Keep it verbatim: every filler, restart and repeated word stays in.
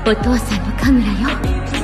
お父さんの神楽よ。